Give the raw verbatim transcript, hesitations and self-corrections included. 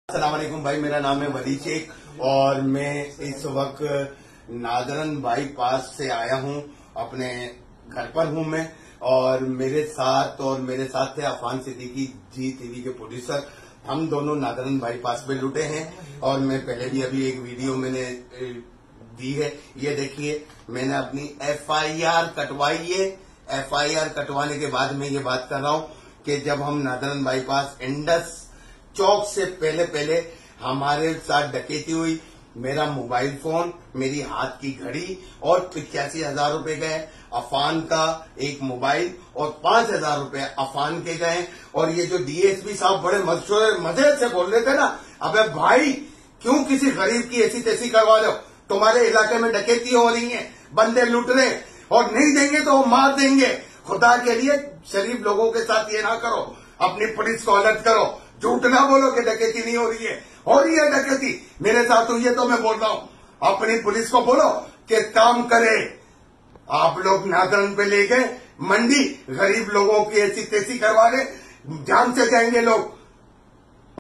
अस्सलाम वालेकुम भाई, मेरा नाम है वली शेख और मैं इस वक्त नादरन बाईपास से आया हूं। अपने घर पर हूं मैं और मेरे साथ और मेरे साथ थे अफान सिद्दीकी जी टीवी के प्रोड्यूसर। हम दोनों नादरन बाईपास पे लुटे हैं और मैं पहले भी अभी एक वीडियो मैंने दी है, ये देखिए। मैंने अपनी एफ आई आर कटवाई है। एफ आई आर कटवाने के बाद मैं ये बात कर रहा हूं कि जब हम नादरन बाईपास इंडस चौक से पहले पहले हमारे साथ डकैती हुई, मेरा मोबाइल फोन, मेरी हाथ की घड़ी और पिचासी हजार रूपये गए। अफान का एक मोबाइल और पांच हजार रूपये अफान के गए। और ये जो डी एस पी साहब बड़े मजे से बोल रहे थे ना, अबे भाई क्यों किसी गरीब की ऐसी तैसी करवा दो, तुम्हारे इलाके में डकैती हो रही है, बंदे लूट रहे और नहीं देंगे तो वो मार देंगे। खुदा के लिए शरीफ लोगों के साथ ये ना करो, अपनी पुलिस को अलर्ट करो, झूठ ना बोलो कि डकैती नहीं हो रही है। हो रही है डकैती, मेरे साथ हुई है तो मैं बोल रहा हूं। अपनी पुलिस को बोलो कि काम करे। आप लोग नादरन पे ले गए मंडी, गरीब लोगों की ऐसी तैसी करवा रहे, जान से जाएंगे लोग।